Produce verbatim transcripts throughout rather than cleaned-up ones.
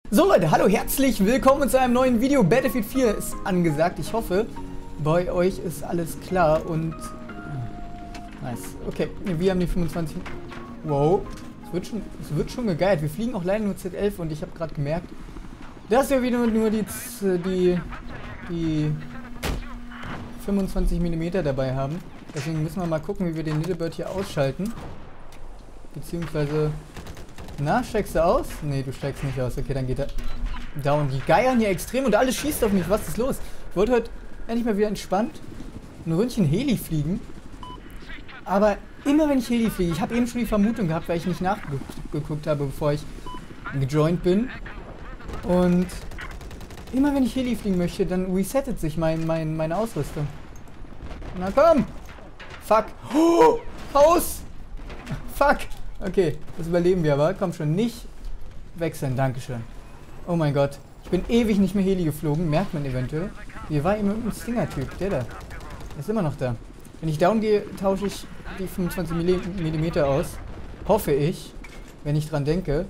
So Leute, hallo, herzlich willkommen zu einem neuen Video. Battlefield vier ist angesagt. Ich hoffe, bei euch ist alles klar und... Nice. Okay, wir haben die fünfundzwanzig... Wow, es wird schon, es wird schon gegeilt. Wir fliegen auch leider nur Z elf und ich habe gerade gemerkt, dass wir wieder nur die, die, die fünfundzwanzig Millimeter dabei haben. Deswegen müssen wir mal gucken, wie wir den Little Bird hier ausschalten. Beziehungsweise... Na, steigst du aus? Nee, du steigst nicht aus. Okay, dann geht er down. Die geiern hier extrem und alles schießt auf mich. Was ist los? Ich wollte heute endlich mal wieder entspannt ein Ründchen Heli fliegen. Aber immer wenn ich Heli fliege, ich habe eben schon die Vermutung gehabt, weil ich nicht nachgeguckt habe, bevor ich gejoint bin. Und immer wenn ich Heli fliegen möchte, dann resettet sich mein, mein, meine Ausrüstung. Na komm! Fuck! Oh, Haus! Fuck! Okay, das überleben wir aber. Komm schon, nicht wechseln. Dankeschön. Oh mein Gott. Ich bin ewig nicht mehr Heli geflogen. Merkt man eventuell. Hier war immer ein Stinger-Typ. Der da. Der ist immer noch da. Wenn ich down gehe, tausche ich die fünfundzwanzig Millimeter aus. Hoffe ich. Wenn ich dran denke.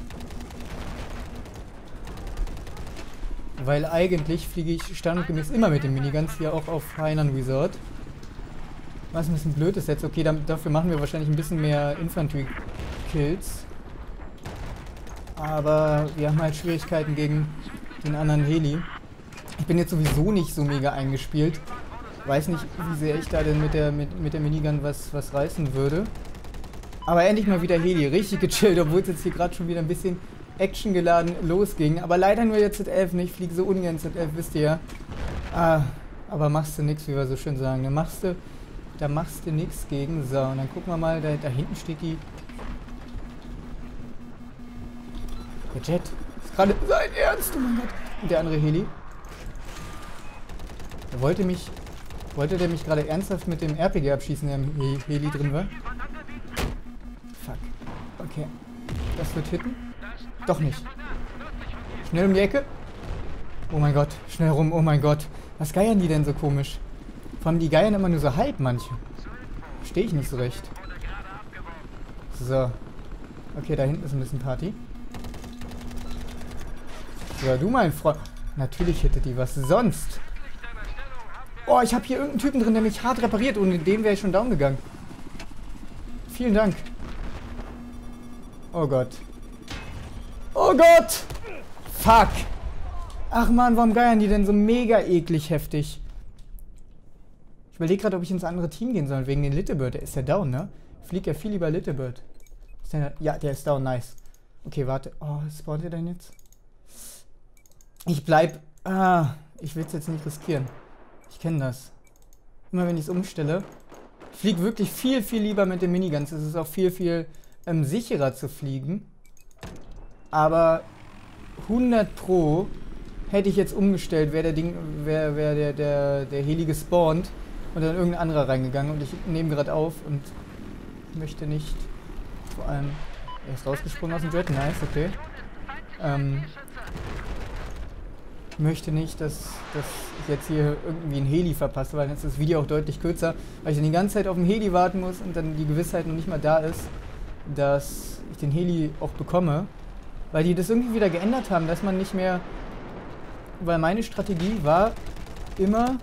Weil eigentlich fliege ich standardgemäß immer mit den Miniguns hier auch auf Hainan Resort. Was ein bisschen blöd ist jetzt. Okay, dann, dafür machen wir wahrscheinlich ein bisschen mehr Infantry-Kills. Aber wir haben halt Schwierigkeiten gegen den anderen Heli. Ich bin jetzt sowieso nicht so mega eingespielt. Weiß nicht, wie sehr ich da denn mit der, mit, mit der Minigun was, was reißen würde. Aber endlich mal wieder Heli. Richtig gechillt, obwohl es jetzt hier gerade schon wieder ein bisschen actiongeladen losging. Aber leider nur jetzt Z elf. Ich fliege so ungern Z elf, wisst ihr ja. Ah, aber machst du nichts, wie wir so schön sagen. Dann machst du... Da machst du nichts gegen. So, und dann gucken wir mal, da, da hinten steht die... Der Jet. Ist gerade sein Ernst, oh mein Gott. Und der andere Heli. Der wollte mich... Wollte der mich gerade ernsthaft mit dem R P G abschießen, der im He Heli drin war? Fuck. Okay. Das wird hitten. Doch nicht. Schnell um die Ecke. Oh mein Gott. Schnell rum. Oh mein Gott. Was geiern die denn so komisch? Vor allem die geiern immer nur so halb, manche. Verstehe ich nicht so recht. So. Okay, da hinten ist ein bisschen Party. So, du mein Freund. Natürlich hätte die was sonst. Oh, ich habe hier irgendeinen Typen drin, der mich hart repariert. Ohne den wäre ich schon down gegangen. Vielen Dank. Oh Gott. Oh Gott! Fuck! Ach man, warum geiern die denn so mega eklig heftig? Ich überlege gerade, ob ich ins andere Team gehen soll, wegen den Little Bird. Der ist ja down, ne? Ich fliege ja viel lieber Little Bird. Ist der, ja, der ist down, nice. Okay, warte. Oh, spawnt der denn jetzt? Ich bleib... Ah, ich will es jetzt nicht riskieren. Ich kenne das. Immer wenn ich es umstelle. Ich fliege wirklich viel, viel lieber mit den Miniguns. Es ist auch viel, viel ähm, sicherer zu fliegen. Aber hundert Pro hätte ich jetzt umgestellt, wäre der Ding, wäre wär der, der, der Heli gespawnt. Und dann irgendein anderer reingegangen und ich nehme gerade auf und möchte nicht, vor allem, er ist rausgesprungen aus dem Jet, nice, okay. Ähm, möchte nicht, dass, dass ich jetzt hier irgendwie ein Heli verpasse, weil dann ist das Video auch deutlich kürzer, weil ich dann die ganze Zeit auf den Heli warten muss und dann die Gewissheit noch nicht mal da ist, dass ich den Heli auch bekomme. Weil die das irgendwie wieder geändert haben, dass man nicht mehr, weil meine Strategie war immer,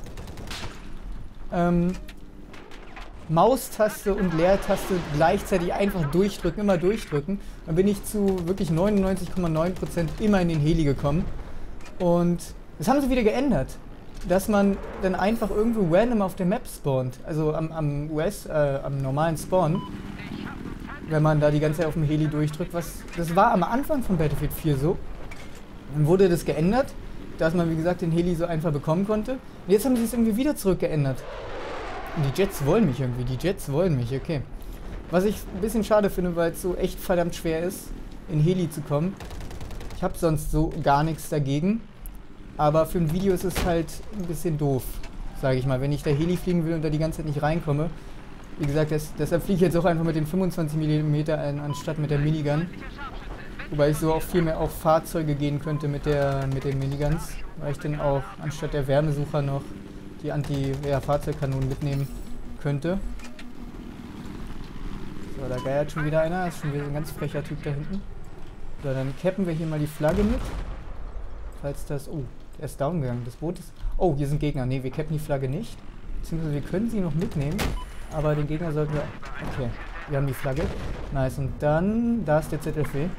Ähm, Maustaste und Leertaste gleichzeitig einfach durchdrücken, immer durchdrücken. Dann bin ich zu wirklich neunundneunzig Komma neun Prozent immer in den Heli gekommen. Und das haben sie wieder geändert. Dass man dann einfach irgendwo random auf der Map spawnt. Also am, am U S, äh, am normalen Spawn. Wenn man da die ganze Zeit auf dem Heli durchdrückt. Was, das war am Anfang von Battlefield vier so. Dann wurde das geändert, dass man, wie gesagt, den Heli so einfach bekommen konnte. Und jetzt haben sie es irgendwie wieder zurückgeändert. Und die Jets wollen mich irgendwie. Die Jets wollen mich, okay. Was ich ein bisschen schade finde, weil es so echt verdammt schwer ist, in Heli zu kommen. Ich habe sonst so gar nichts dagegen. Aber für ein Video ist es halt ein bisschen doof, sage ich mal. Wenn ich da Heli fliegen will und da die ganze Zeit nicht reinkomme. Wie gesagt, das, deshalb fliege ich jetzt auch einfach mit den fünfundzwanzig Millimeter ein, anstatt mit der Minigun. Wobei ich so auch viel mehr auf Fahrzeuge gehen könnte mit, der, mit den Miniguns. Weil ich dann auch anstatt der Wärmesucher noch die Anti-Fahrzeugkanonen mitnehmen könnte. So, da geiert schon wieder einer. Das ist schon wieder ein ganz frecher Typ da hinten. So, dann cappen wir hier mal die Flagge mit. Falls das... Oh, der ist down gegangen. Das Boot ist... Oh, hier sind Gegner. Ne, wir cappen die Flagge nicht. Beziehungsweise wir können sie noch mitnehmen. Aber den Gegner sollten wir... Okay, wir haben die Flagge. Nice. Und dann... Da ist der Z F W.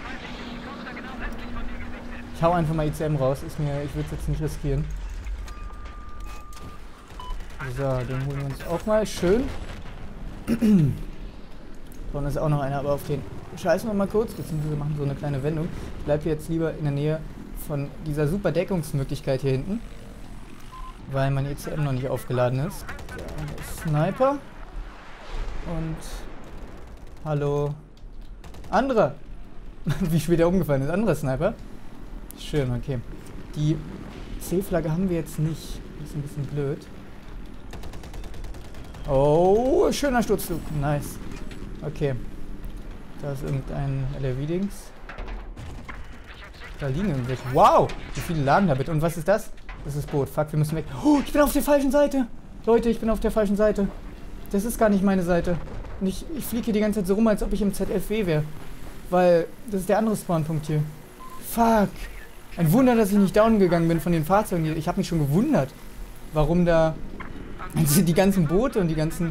Ich hau einfach mal I C M raus. Ist mir... Ich würde es jetzt nicht riskieren. So, den holen wir uns auch mal. Schön. Vorne ist auch noch einer, aber auf den scheißen wir mal kurz, beziehungsweise machen so eine kleine Wendung. Ich bleibe jetzt lieber in der Nähe von dieser super Deckungsmöglichkeit hier hinten, weil mein E C M noch nicht aufgeladen ist. Der Sniper. Und hallo. Anderer. Wie später umgefallen ist. Anderer Sniper. Schön, okay. Die C-Flagge haben wir jetzt nicht. Das ist ein bisschen blöd. Oh, schöner Sturzflug. Nice. Okay. Da ist irgendein L R V-Dings. Da liegen irgendwelche. Wow! Wie viele lagen da bitte? Und was ist das? Das ist das Boot. Fuck, wir müssen weg. Oh, ich bin auf der falschen Seite. Leute, ich bin auf der falschen Seite. Das ist gar nicht meine Seite. Und ich, ich fliege hier die ganze Zeit so rum, als ob ich im Z F W wäre. Weil das ist der andere Spawnpunkt hier. Fuck. Ein Wunder, dass ich nicht down gegangen bin von den Fahrzeugen hier. Ich habe mich schon gewundert, warum da die ganzen Boote und die ganzen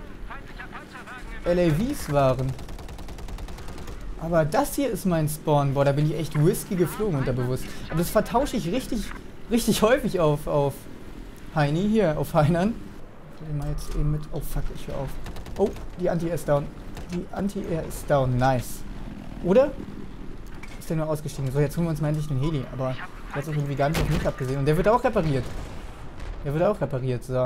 L A Vs waren. Aber das hier ist mein Spawn. Boah, da bin ich echt risky geflogen unterbewusst. Aber das vertausche ich richtig, richtig häufig auf, auf Heini, hier, auf Heinern. Ich will mal jetzt eben mit... Oh, fuck, ich höre auf. Oh, die Anti-Air ist down. Die Anti-Air ist down. Nice. Oder? Ist der nur ausgestiegen? So, jetzt holen wir uns mal endlich den Heli. Aber der hat sich irgendwie gar nicht auf mich abgesehen. Und der wird auch repariert. Der wird auch repariert, so.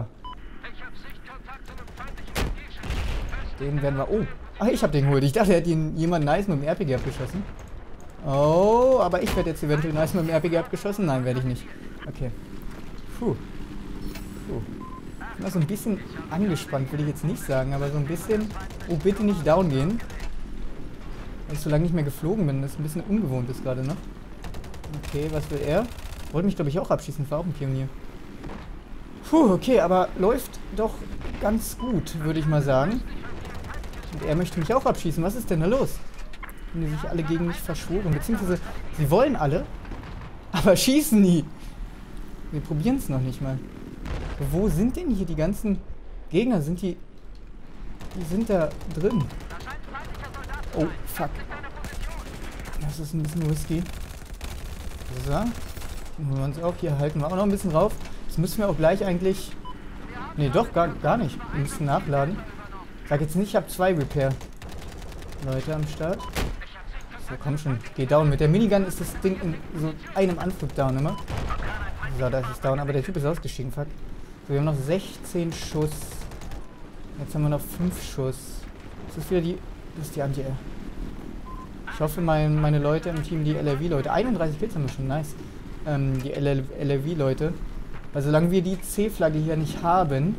Den werden wir... Oh! Ach, ich hab den geholt. Ich dachte, er hätte ihn jemand nice mit dem R P G abgeschossen. Oh, aber ich werde jetzt eventuell nice mit dem R P G abgeschossen. Nein, werde ich nicht. Okay. Puh. Puh. Ich bin mal so ein bisschen angespannt, will ich jetzt nicht sagen, aber so ein bisschen... Oh, bitte nicht down gehen. Weil ich so lange nicht mehr geflogen bin. Das ist ein bisschen ungewohnt ist gerade noch. Okay, was will er? Wollte mich, glaube ich, auch abschießen. War auch ein Pionier. Puh, okay, aber läuft doch ganz gut, würde ich mal sagen. Und er möchte mich auch abschießen. Was ist denn da los? Haben die sich alle gegen mich verschworen? Beziehungsweise, sie wollen alle, aber schießen nie. Wir probieren es noch nicht mal. Wo sind denn hier die ganzen Gegner? Sind die... Die sind da drin. Oh, fuck. Das ist ein bisschen risky. So. Dann holen wir uns auch. Hier halten wir auch noch ein bisschen rauf. Das müssen wir auch gleich eigentlich... Ne, doch, gar, gar nicht. Wir müssen nachladen. Sag jetzt nicht, ich habe zwei Repair-Leute am Start. So, komm schon. Geh down. Mit der Minigun ist das Ding in so einem Anflug down immer. So, da ist es down. Aber der Typ ist ausgestiegen, fuck. So, wir haben noch sechzehn Schuss. Jetzt haben wir noch fünf Schuss. Das ist wieder die... Das ist die Anti-Air. Ich hoffe, mein, meine Leute im Team, die L R V-Leute... einunddreißig Kills haben wir schon, nice. Ähm, die L R V-Leute... Weil solange wir die C-Flagge hier nicht haben,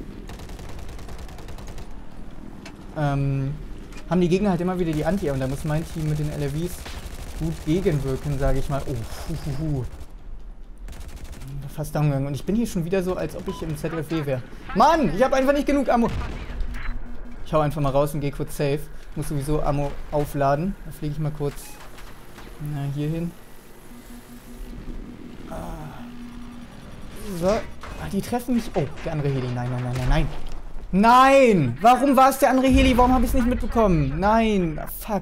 ähm, haben die Gegner halt immer wieder die Anti-Air und da muss mein Team mit den L R Vs gut gegenwirken, sage ich mal. Oh, huhuhu. Fast down gegangen. Und ich bin hier schon wieder so, als ob ich im Z F W wäre. Mann, ich habe einfach nicht genug Ammo. Ich hau einfach mal raus und gehe kurz safe. Muss sowieso Ammo aufladen. Da fliege ich mal kurz na, hier hin. So, die treffen mich. Oh, der andere Heli. Nein, nein, nein, nein, nein. Nein! Warum war es der andere Heli? Warum habe ich es nicht mitbekommen? Nein, ah, fuck.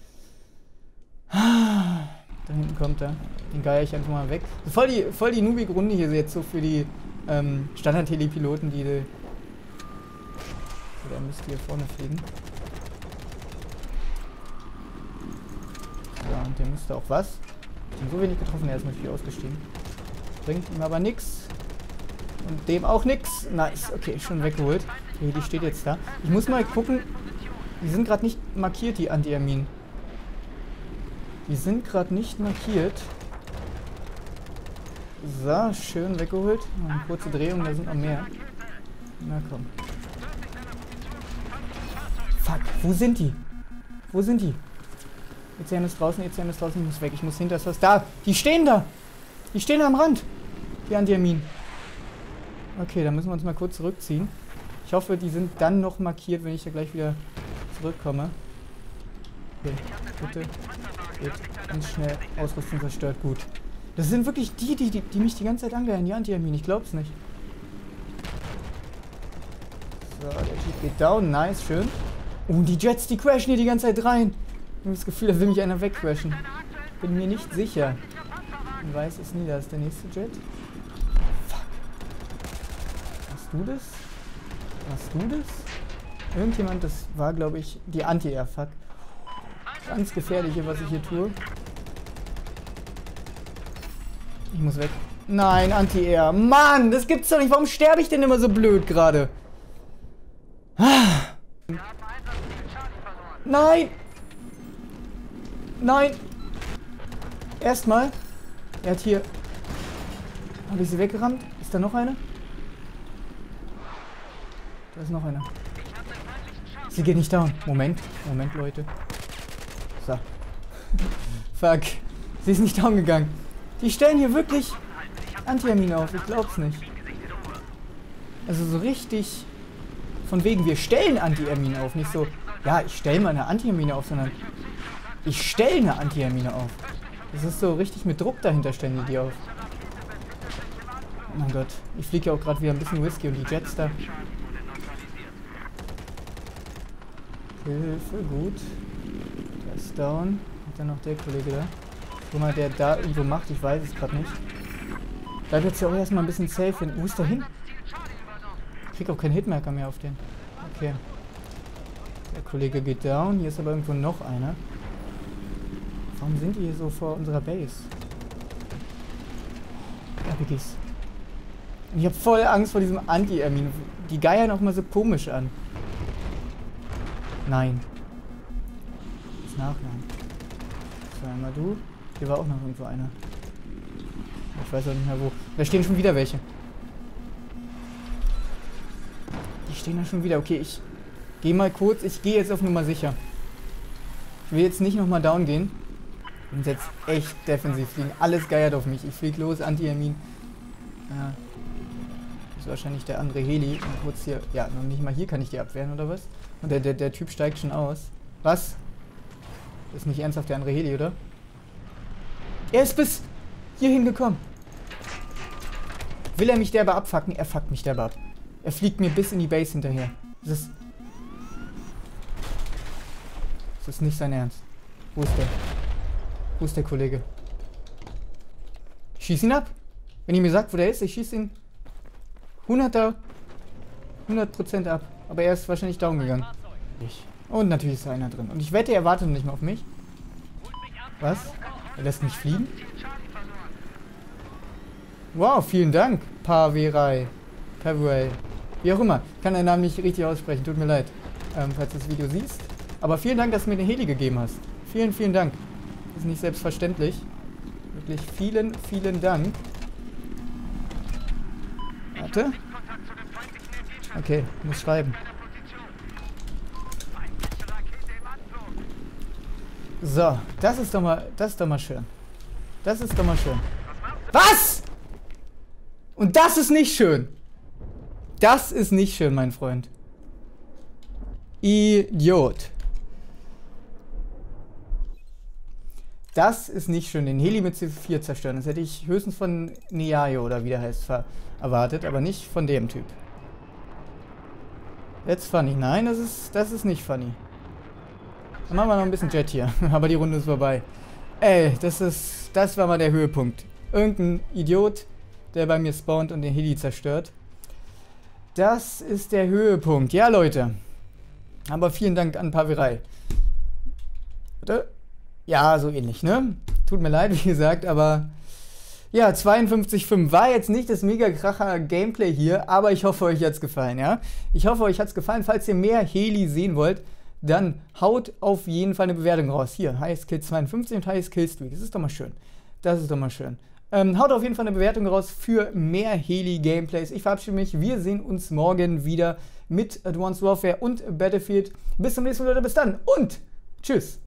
Da hinten kommt er. Den geier ich einfach mal weg. Voll die, voll die noobige Runde hier jetzt so für die ähm, Standard-Heli-Piloten, die... die so, der müsste hier vorne fliegen. So, und der müsste auch was. Ich habe so wenig getroffen, er ist mit viel ausgestiegen. Bringt ihm aber nix. Und dem auch nix. Nice. Okay, schon weggeholt. Okay, die steht jetzt da. Ich muss mal gucken. Die sind gerade nicht markiert, die Anti-Air-Minen. Die sind gerade nicht markiert. So, schön weggeholt. Noch eine kurze Drehung, da sind noch mehr. Na komm. Fuck, wo sind die? Wo sind die? E C M ist draußen, E C M ist draußen, ich muss weg. Ich muss hinter das Haus. Da! Die stehen da! Die stehen am Rand. Die Anti-Air-Minen. Okay, dann müssen wir uns mal kurz zurückziehen. Ich hoffe, die sind dann noch markiert, wenn ich da gleich wieder zurückkomme. Okay, bitte. Geht. Ganz schnell. Ausrüstung zerstört. Gut. Das sind wirklich die, die, die, die mich die ganze Zeit angehören. Die Anti-Air-Minen. Ich glaub's nicht. So, der Jeep geht down. Nice, schön. Oh, die Jets, die crashen hier die ganze Zeit rein. Ich habe das Gefühl, da will mich einer wegcrashen. Bin mir nicht sicher. Man weiß es nie. Da ist der nächste Jet. Fuck. Hast du das? Hast du das? Irgendjemand, das war, glaube ich, die Anti-Air. Fuck. Ganz gefährliche, was ich hier tue. Ich muss weg. Nein, Anti-Air. Mann, das gibt's doch nicht. Warum sterbe ich denn immer so blöd gerade? Ah. Nein! Nein! Erstmal. Er hat hier... Habe ich sie weggerammt? Ist da noch eine? Da ist noch eine. Sie geht nicht down. Moment. Moment, Leute. So. Fuck. Sie ist nicht down gegangen. Die stellen hier wirklich Anti-Air-Minen auf. Ich glaub's nicht. Also so richtig... Von wegen, wir stellen Anti-Air-Minen auf. Nicht so, ja, ich stelle mal eine Anti-Air-Mine auf, sondern ich stelle eine Anti-Air-Mine auf. Das ist so richtig mit Druck dahinter stellen die die auf. Oh mein Gott. Ich fliege ja auch gerade wieder ein bisschen Whisky und die Jets da. Hilfe, gut. Der ist down. Und dann noch der Kollege da. Guck mal, der da irgendwo macht, ich weiß es gerade nicht. Bleib jetzt ja auch erstmal ein bisschen safe hin. Wo ist der hin? Ich krieg auch keinen Hitmarker mehr auf den. Okay. Der Kollege geht down. Hier ist aber irgendwo noch einer. Warum sind die hier so vor unserer Base? R P Gs. Und ich habe voll Angst vor diesem Anti-Air-Minen. Die geiern auch mal so komisch an. Nein. Das Nachladen. So, einmal du. Hier war auch noch irgendwo einer. Ich weiß auch nicht mehr wo. Da stehen schon wieder welche. Die stehen da schon wieder. Okay, ich gehe mal kurz. Ich gehe jetzt auf Nummer sicher. Ich will jetzt nicht nochmal down gehen. Ich bin jetzt echt defensiv fliegen. Alles geiert auf mich. Ich fliege los, Anti-Air-Minen. Ja. Das ist wahrscheinlich der andere Heli. Und kurz hier. Ja, noch nicht mal hier kann ich die abwehren, oder was? Und der, der, der Typ steigt schon aus. Was? Ist nicht ernsthaft der andere Heli, oder? Er ist bis hierhin gekommen. Will er mich derbe abfucken? Er fuckt mich derbe ab. Er fliegt mir bis in die Base hinterher. Das ist... Das ist nicht sein Ernst. Wo ist der? Wo ist der Kollege? Ich schieß ihn ab. Wenn ihr mir sagt, wo der ist, ich schieß ihn hunderter, hundert Prozent ab. Aber er ist wahrscheinlich down gegangen. Ich. Und natürlich ist da einer drin. Und ich wette, er wartet nicht mehr auf mich. Was? Er lässt mich fliegen? Wow, vielen Dank, Paverei. Paverei. Wie auch immer. Ich kann deinen Namen nicht richtig aussprechen. Tut mir leid, ähm, falls du das Video siehst. Aber vielen Dank, dass du mir den Heli gegeben hast. Vielen, vielen Dank. Das ist nicht selbstverständlich. Wirklich vielen, vielen Dank. Warte. Okay, muss schreiben. So, das ist doch mal, das ist doch mal schön. Das ist doch mal schön. Was? Und das ist nicht schön. Das ist nicht schön, mein Freund. Idiot. Das ist nicht schön, den Heli mit C vier zerstören. Das hätte ich höchstens von Niayo oder wie der heißt erwartet, aber nicht von dem Typ. That's funny. Nein, das ist, das ist nicht funny. Dann machen wir noch ein bisschen Jet hier. Aber die Runde ist vorbei. Ey, das ist, das war mal der Höhepunkt. Irgendein Idiot, der bei mir spawnt und den Heli zerstört. Das ist der Höhepunkt. Ja, Leute. Aber vielen Dank an Paverei. Warte. Ja, so ähnlich, ne? Tut mir leid, wie gesagt, aber... Ja, zweiundfünfzig Komma fünf war jetzt nicht das mega kracher Gameplay hier, aber ich hoffe, euch hat's gefallen, ja? Ich hoffe, euch hat's gefallen. Falls ihr mehr Heli sehen wollt, dann haut auf jeden Fall eine Bewertung raus. Hier, Highest Kill zweiundfünfzig und Highest Kill Streak. Das ist doch mal schön. Das ist doch mal schön. Ähm, haut auf jeden Fall eine Bewertung raus für mehr Heli-Gameplays. Ich verabschiede mich. Wir sehen uns morgen wieder mit Advanced Warfare und Battlefield. Bis zum nächsten Mal, Leute. Bis dann und tschüss.